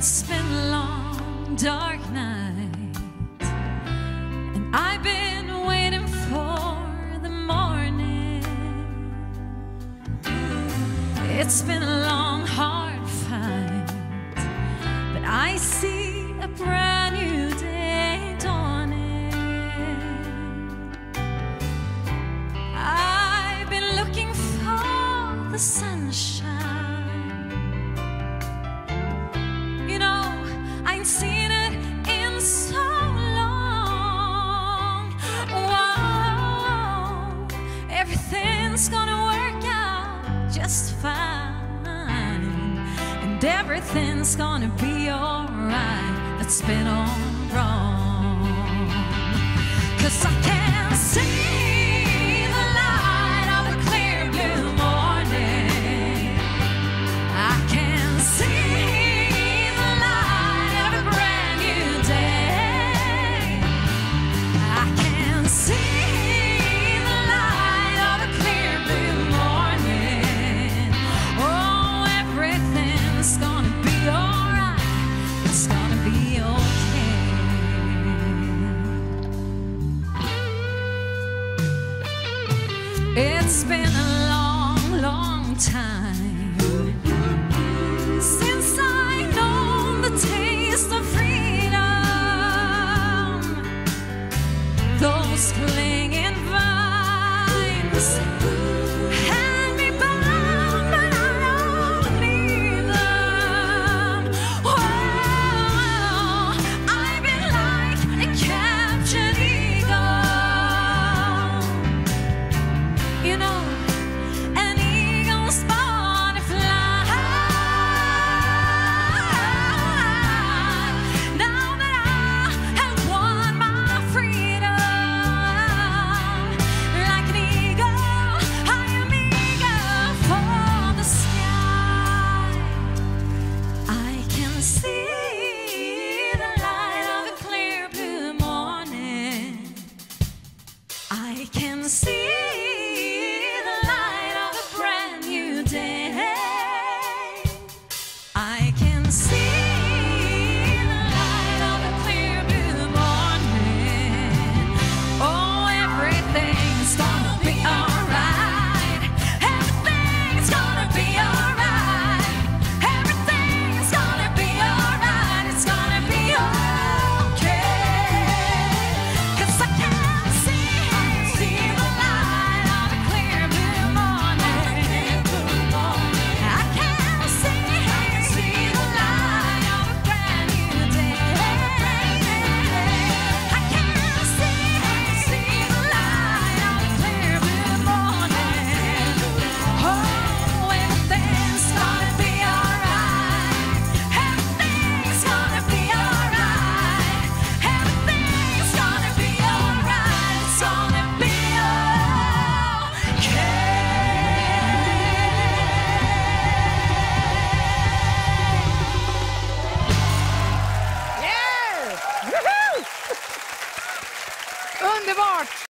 It's been a long, dark night, and I've been waiting for the morning. It's been a long, hard fight, but I see a brand new day dawning. I've been looking for the sunshine. Seen it in so long. Whoa, everything's gonna work out just fine, and everything's gonna be alright. That's been all wrong, 'cause I can't see the light of a clear blue morning. I can't see It's been a long, long time since I've known the taste of freedom. Those clinging vines had me bound, but I don't need them. Oh, I've been like a captured eagle. You know, an eagle's born to fly. Now that I have won my freedom, like an eagle, I am eager for the sky. I can see the light of a clear blue morning. I can see